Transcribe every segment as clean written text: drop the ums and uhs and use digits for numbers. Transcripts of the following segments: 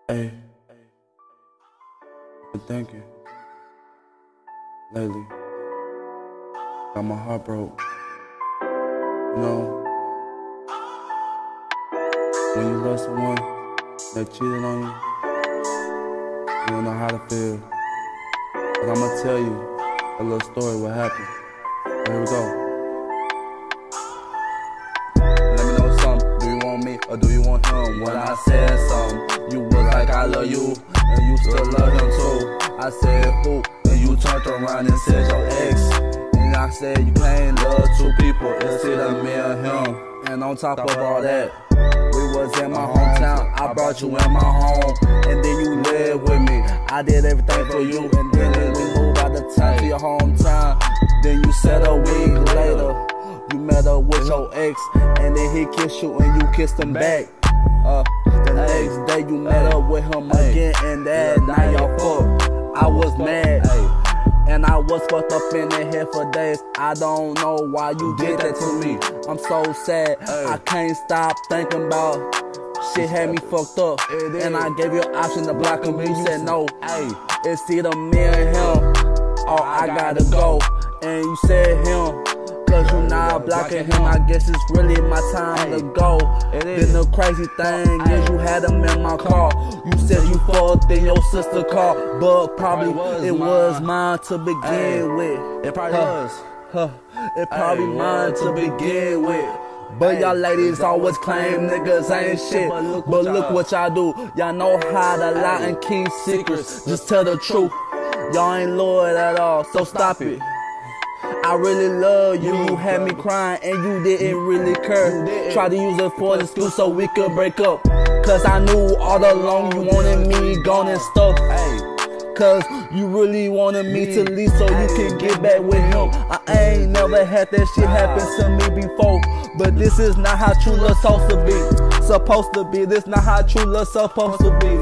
Hey, been thinking lately. Got my heart broke. You know, when you love someone that cheated on you, you don't know how to feel. But I'ma tell you a little story what happened. So here we go. Let me know something. Do you want me or do you want him? When I said something, you was like I love you, and you still love him too. I said who, and you turned around and said your ex. And I said you can't love two people, it's either me or him. And on top of all that, we was in my hometown, I brought you in my home, and then you lived with me. I did everything for you, and then we moved out of town to your hometown. Then you said a week later, you met up with your ex, and then he kissed you and you kissed him back. The next day you met up with him again, and that night y'all fucked. I was mad, and I was fucked up in the head for days. I don't know why you did that to me. I'm so sad, I can't stop thinking about shit had me fucked up. And I gave you an option to block him, you said no. It's either me and him, or I gotta go. And you said him, cause you not blocking him. I guess it's really my time to go. Then the crazy thing is you had him in my car. You said you fucked in your sister's car, but probably it was mine to begin with. It probably was. It probably mine to begin with. But y'all ladies always claim niggas ain't shit. But look what y'all do. Y'all know how to lie and keep secrets. Just tell the truth. Y'all ain't loyal at all, so stop it. I really love you. You had me crying and you didn't really care. Tried to use it for an excuse so we could break up. Cause I knew all along you wanted me gone and stuff. Cause you really wanted me to leave so you can get back with him. I ain't never had that shit happen to me before. But this is not how true love's supposed to be. Supposed to be. This not how true love's supposed to be.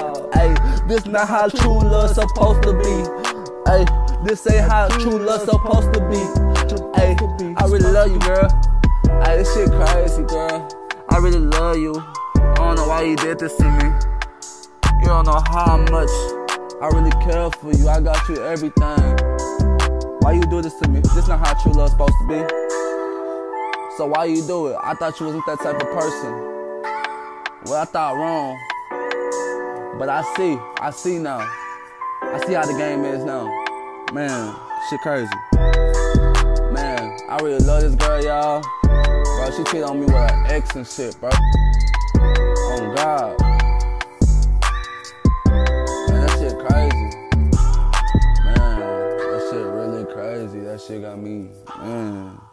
This not how true love's supposed to be. This ain't how true love's supposed to be. I really love you, girl. This shit crazy, girl. I really love you. I don't know why you did this to me. You don't know how much I really care for you. I got you everything. Why you do this to me? This not how true love's supposed to be. So why you do it? I thought you wasn't that type of person. Well, I thought wrong. But I see now. I see how the game is now. Man, shit crazy. Man, I really love this girl, y'all. Bro, she cheated on me with her ex and shit, bro. Oh, God. Man, that shit crazy. Man, that shit really crazy. That shit got me, man.